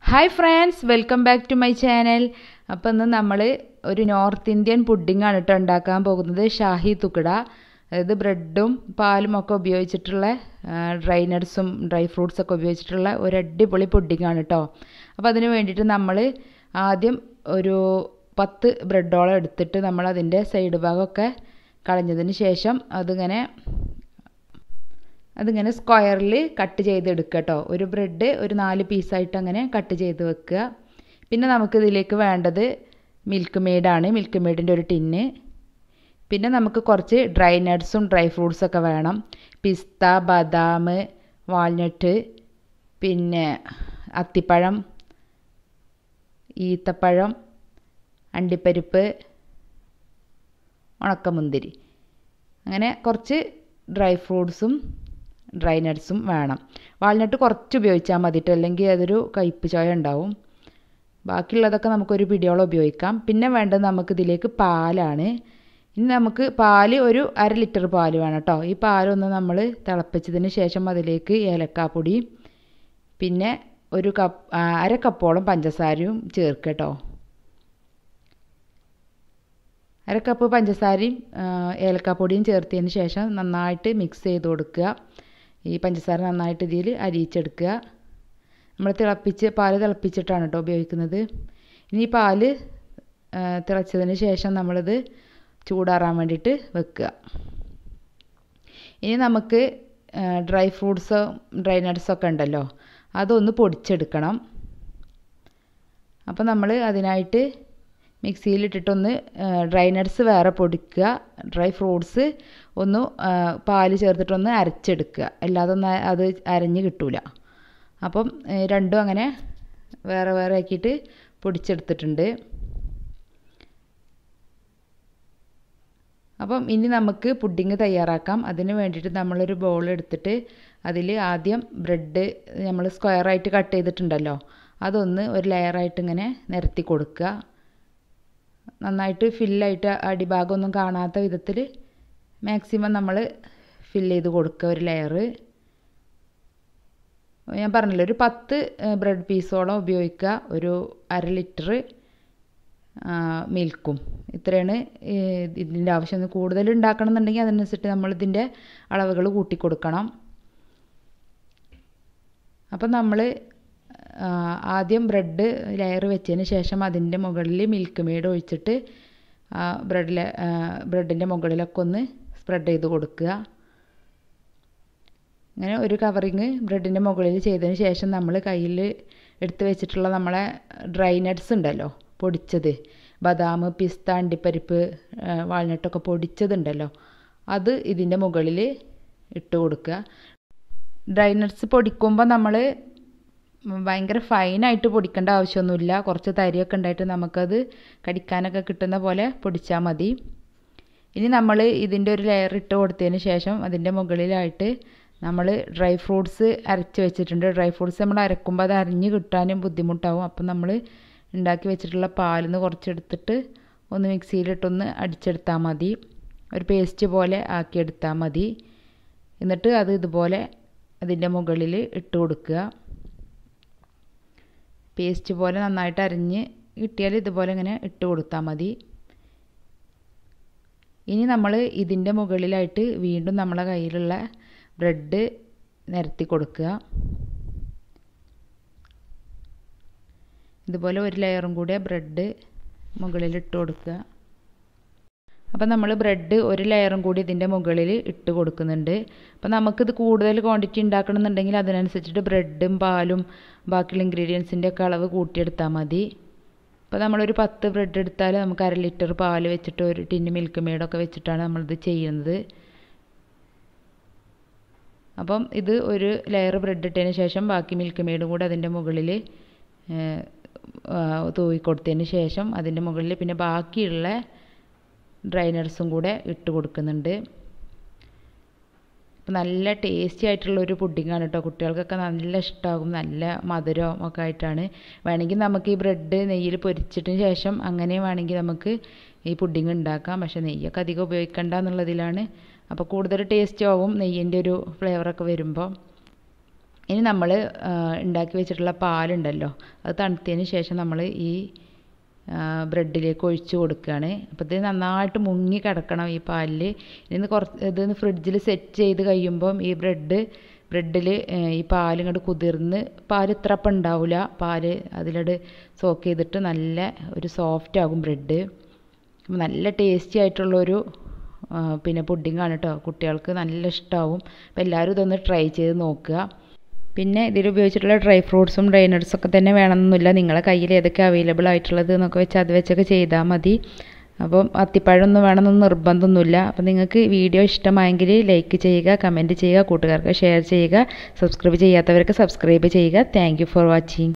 Hi friends, welcome back to my channel. അപ്പോൾ ഇന്ന് നമ്മൾ ഒരു നോർത്ത് ഇന്ത്യൻ പുഡിങ്ങാണ് കേട്ടോ ഉണ്ടാക്കാൻ പോകുന്നത്. ഷാഹി തുക്കട, അതായത് ബ്രെഡും പാലും ഒക്കെ ഉപയോഗിച്ചിട്ടുള്ള ഡ്രൈ നട്ട്സും ഡ്രൈ ഫ്രൂട്ട്സൊക്കെ ഉപയോഗിച്ചിട്ടുള്ള ഒരു അടിപൊളി പുഡിങ്ങാണ് കേട്ടോ. അപ്പോൾ അതിന് വേണ്ടിയിട്ട് നമ്മൾ ആദ്യം ഒരു 10 ബ്രെഡോളം എടുത്തിട്ട് നമ്മൾ അതിൻ്റെ സൈഡ് ഭാഗമൊക്കെ കളഞ്ഞതിന് ശേഷം അതിങ്ങനെ സ്ക്വയറിൽ കട്ട് ചെയ്തെടുക്കുക കേട്ടോ. ഒരു ബ്രെഡ് ഒരു 4 പീസായിട്ട് അങ്ങനെ കട്ട് ചെയ്ത് വെക്കുക. പിന്നെ നമുക്കിതിലേക്ക് വേണ്ടത് മിൽക്ക് മെയ്ഡാണ്, മിൽക്ക് മെയ്ഡിൻ്റെ ഒരു ടിന്ന്. പിന്നെ നമുക്ക് കുറച്ച് ഡ്രൈ നട്ട്സും ഡ്രൈ ഫ്രൂട്ട്സൊക്കെ വേണം. പിസ്ത, ബദാം, വാൾനട്ട്, പിന്നെ അത്തിപ്പഴം, ഈത്തപ്പഴം, അണ്ടിപ്പരിപ്പ്, ഉണക്കമുന്തിരി, അങ്ങനെ കുറച്ച് ഡ്രൈ ഫ്രൂട്ട്സും ഡ്രൈ നട്ട്സും വേണം. വാൾനട്ട് കുറച്ച് ഉപയോഗിച്ചാൽ മതിട്ടോ, അല്ലെങ്കിൽ അതൊരു കയ്പ്പ് ചൊയ ഉണ്ടാവും. ബാക്കിയുള്ളതൊക്കെ നമുക്കൊരു പിടിയോളം ഉപയോഗിക്കാം. പിന്നെ വേണ്ടത് നമുക്കിതിലേക്ക് പാലാണ്. ഇനി നമുക്ക് പാല് ഒരു 1/2 ലിറ്റർ പാല് വേണം കേട്ടോ. ഈ പാലൊന്ന് നമ്മൾ തിളപ്പിച്ചതിന് ശേഷം അതിലേക്ക് ഏലക്കാപ്പൊടി, പിന്നെ ഒരു 1/2 കപ്പോളം പഞ്ചസാരയും ചേർക്കുക കേട്ടോ. 1/2 കപ്പ് പഞ്ചസാരയും ഏലക്കാപ്പൊടിയും ചേർത്തതിന് ശേഷം നന്നായിട്ട് മിക്സ് ചെയ്ത് കൊടുക്കുക. ഈ പഞ്ചസാര നന്നായിട്ട് ഇതിൽ അരിയിച്ചെടുക്കുക. നമ്മൾ പാല് തിളപ്പിച്ചിട്ടാണ് കേട്ടോ ഉപയോഗിക്കുന്നത്. ഇനി ഈ പാല് തിളച്ചതിന് ശേഷം നമ്മളിത് ചൂടാറാൻ വേണ്ടിയിട്ട് വെക്കുക. ഇനി നമുക്ക് ഡ്രൈ ഫ്രൂട്ട്സ് ഡ്രൈ നട്ട്സൊക്കെ ഉണ്ടല്ലോ, അതൊന്ന് പൊടിച്ചെടുക്കണം. അപ്പോൾ നമ്മൾ അതിനായിട്ട് മിക്സിയിലിട്ടിട്ടൊന്ന് ഡ്രൈ നട്ട്സ് വേറെ പൊടിക്കുക, ഡ്രൈ ഫ്രൂട്ട്സ് ഒന്ന് പാല് ചേർത്തിട്ടൊന്ന് അരച്ചെടുക്കുക. അല്ലാതെ ഒന്ന് അത് അരഞ്ഞ് കിട്ടൂല. അപ്പം രണ്ടും അങ്ങനെ വേറെ വേറെ ആക്കിയിട്ട് പൊടിച്ചെടുത്തിട്ടുണ്ട്. അപ്പം ഇനി നമുക്ക് പുഡിങ് തയ്യാറാക്കാം. അതിന് വേണ്ടിയിട്ട് നമ്മളൊരു ബൗൾ എടുത്തിട്ട് അതിൽ ആദ്യം ബ്രെഡ് നമ്മൾ സ്ക്വയറായിട്ട് കട്ട് ചെയ്തിട്ടുണ്ടല്ലോ, അതൊന്ന് ഒരു ലെയറായിട്ട് ഇങ്ങനെ നിരത്തി കൊടുക്കുക. നന്നായിട്ട് ഫില്ലായിട്ട് അടിഭാഗമൊന്നും കാണാത്ത വിധത്തിൽ മാക്സിമം നമ്മൾ ഫില്ല് ചെയ്ത് കൊടുക്കുക ഒരു ലെയർ. ഞാൻ പറഞ്ഞല്ലോ, ഒരു 10 ബ്രെഡ് പീസോളം ഉപയോഗിക്കുക. ഒരു 1/2 ലിറ്റർ മിൽക്കും. ഇത്രയാണ് ഇതിൻ്റെ ആവശ്യം. കൂടുതൽ ഉണ്ടാക്കണം എന്നുണ്ടെങ്കിൽ അതനുസരിച്ചിട്ട് നമ്മളിതിൻ്റെ അളവുകൾ കൂട്ടി കൊടുക്കണം. അപ്പം നമ്മൾ ആദ്യം ബ്രെഡ് ലെയർ വെച്ചതിന് ശേഷം അതിൻ്റെ മുകളിൽ മിൽക്ക് മെയ്ഡ് ഒഴിച്ചിട്ട് ബ്രെഡിൻ്റെ മുകളിലൊക്കെ ഒന്ന് സ്പ്രെഡ് ചെയ്ത് കൊടുക്കുക. അങ്ങനെ ഒരു കവറിങ് ബ്രെഡിൻ്റെ മുകളിൽ ചെയ്തതിന് ശേഷം നമ്മൾ കയ്യിൽ എടുത്ത് വെച്ചിട്ടുള്ള നമ്മളെ ഡ്രൈ നട്ട്സ് ഉണ്ടല്ലോ, പൊടിച്ചത്, ബദാം, പിസ്ത, അണ്ടിപ്പരിപ്പ്, വാൾനട്ടൊക്കെ പൊടിച്ചതുണ്ടല്ലോ, അത് ഇതിൻ്റെ മുകളിൽ ഇട്ട് കൊടുക്കുക. ഡ്രൈ നട്ട്സ് പൊടിക്കുമ്പോൾ നമ്മൾ ഭയങ്കര ഫൈനായിട്ട് പൊടിക്കേണ്ട ആവശ്യമൊന്നുമില്ല. കുറച്ച് തരിയൊക്കെ ഉണ്ടായിട്ട് നമുക്കത് കടിക്കാനൊക്കെ കിട്ടുന്ന പോലെ പൊടിച്ചാൽ മതി. ഇനി നമ്മൾ ഇതിൻ്റെ ഒരു ലെയർ ഇട്ട് കൊടുത്തതിന് ശേഷം അതിൻ്റെ മുകളിലായിട്ട് നമ്മൾ ഡ്രൈ ഫ്രൂട്ട്സ് അരച്ച് വെച്ചിട്ടുണ്ട്. ഡ്രൈ ഫ്രൂട്ട്സ് നമ്മൾ അരക്കുമ്പോൾ അത് അരിഞ്ഞ് കിട്ടാനും ബുദ്ധിമുട്ടാവും. അപ്പം നമ്മൾ ഉണ്ടാക്കി വെച്ചിട്ടുള്ള പാലിൽ നിന്ന് കുറച്ചെടുത്തിട്ട് ഒന്ന് മിക്സിയിലിട്ടൊന്ന് അടിച്ചെടുത്താൽ മതി. ഒരു പേസ്റ്റ് പോലെ ആക്കിയെടുത്താൽ മതി. എന്നിട്ട് അത് ഇതുപോലെ അതിൻ്റെ മുകളിൽ ഇട്ട് കൊടുക്കുക. പേസ്റ്റ് പോലെ നന്നായിട്ട് അരിഞ്ഞ് കിട്ടിയാൽ ഇതുപോലെ ഇങ്ങനെ ഇട്ട് കൊടുത്താൽ മതി. ഇനി നമ്മൾ ഇതിൻ്റെ മുകളിലായിട്ട് വീണ്ടും നമ്മളെ കയ്യിലുള്ള ബ്രെഡ് നിരത്തി കൊടുക്കുക. ഇതുപോലെ ഒരു ലെയറും കൂടെ ബ്രെഡ് മുകളിൽ ഇട്ട് കൊടുക്കുക. അപ്പം നമ്മൾ ബ്രെഡ് ഒരു ലെയറും കൂടി ഇതിൻ്റെ മുകളിൽ ഇട്ട് കൊടുക്കുന്നുണ്ട്. അപ്പം നമുക്കിത് കൂടുതൽ ക്വാണ്ടിറ്റി ഉണ്ടാക്കണമെന്നുണ്ടെങ്കിൽ അതിനനുസരിച്ചിട്ട് ബ്രെഡും പാലും ബാക്കിയുള്ള ഇൻഗ്രീഡിയൻസിൻ്റെ ഒക്കെ അളവ് കൂട്ടിയെടുത്താൽ മതി. അപ്പോൾ നമ്മളൊരു 10 ബ്രെഡ് എടുത്താൽ നമുക്ക് 1/2 ലിറ്റർ പാൽ വെച്ചിട്ട് ഒരു ടിന്ന് മിൽക്ക് മെയ്ഡൊക്കെ വെച്ചിട്ടാണ് നമ്മളിത് ചെയ്യുന്നത്. അപ്പം ഇത് ഒരു ലെയർ ബ്രെഡ് ഇട്ടതിന് ശേഷം ബാക്കി മിൽക്ക് മെയ്ഡും കൂടെ അതിൻ്റെ മുകളിൽ തൂവി കൊടുത്തതിന് ശേഷം അതിൻ്റെ മുകളിൽ പിന്നെ ബാക്കിയുള്ള ഡ്രൈ നട്ട്സും കൂടെ ഇട്ട് കൊടുക്കുന്നുണ്ട്. അപ്പോൾ നല്ല ടേസ്റ്റി ആയിട്ടുള്ളൊരു പുഡിങ്ങാണ് കേട്ടോ. കുട്ടികൾക്കൊക്കെ നല്ല ഇഷ്ടമാകും. നല്ല മധുരം ഒക്കെ ആയിട്ടാണ്. വേണമെങ്കിൽ നമുക്ക് ഈ ബ്രെഡ് നെയ്യിൽ പൊരിച്ചിട്ടതിന് ശേഷം അങ്ങനെ വേണമെങ്കിൽ നമുക്ക് ഈ പുഡിങ് ഉണ്ടാക്കാം. പക്ഷേ നെയ്യൊക്കെ അധികം ഉപയോഗിക്കണ്ട എന്നുള്ളതിലാണ്. അപ്പോൾ കൂടുതൽ ടേസ്റ്റ് ആവും നെയ്യിൻ്റെ ഒരു ഫ്ലേവറൊക്കെ വരുമ്പോൾ. ഇനി നമ്മൾ ഉണ്ടാക്കി വെച്ചിട്ടുള്ള പാലുണ്ടല്ലോ, അത് തണുത്തതിന് ശേഷം നമ്മൾ ഈ ബ്രെഡിലേക്ക് ഒഴിച്ച് കൊടുക്കുകയാണ്. അപ്പോൾ ഇത് നന്നായിട്ട് മുങ്ങി കിടക്കണം ഈ പാലിൽ. ഇനി ഇതൊന്ന് ഫ്രിഡ്ജിൽ സെറ്റ് ചെയ്ത് കഴിയുമ്പം ഈ ബ്രെഡിൽ ഈ പാൽ ഇങ്ങോട്ട് കുതിർന്ന്, പാൽ ഇത്ര അപ്പം ഉണ്ടാവില്ല, പാൽ അതിലോട്ട് സോക്ക് ചെയ്തിട്ട് നല്ല ഒരു സോഫ്റ്റ് ആകും ബ്രെഡ്. നല്ല ടേസ്റ്റി ആയിട്ടുള്ളൊരു പിന്നെ പുഡിങ്ങാണ് കേട്ടോ. കുട്ടികൾക്ക് നല്ല ഇഷ്ടമാവും. അപ്പോൾ എല്ലാവരും ഇതൊന്ന് ട്രൈ ചെയ്ത് നോക്കുക. പിന്നെ ഇതിൽ ഉപയോഗിച്ചിട്ടുള്ള ഡ്രൈ ഫ്രൂട്ട്സും ഡ്രൈ നട്ട്സൊക്കെ തന്നെ വേണമെന്നൊന്നുമില്ല. നിങ്ങളെ കയ്യിൽ ഏതൊക്കെ അവൈലബിൾ ആയിട്ടുള്ളത് എന്നൊക്കെ വെച്ച് അത് വെച്ചൊക്കെ ചെയ്താൽ മതി. അപ്പം അത്തിപ്പഴമൊന്നും വേണമെന്നൊന്നും നിർബന്ധമൊന്നുമില്ല. അപ്പം നിങ്ങൾക്ക് വീഡിയോ ഇഷ്ടമായെങ്കിൽ ലൈക്ക് ചെയ്യുക, കമൻറ്റ് ചെയ്യുക, കൂട്ടുകാർക്ക് ഷെയർ ചെയ്യുക, സബ്സ്ക്രൈബ് ചെയ്യാത്തവർക്ക് സബ്സ്ക്രൈബ് ചെയ്യുക. Thank you for watching.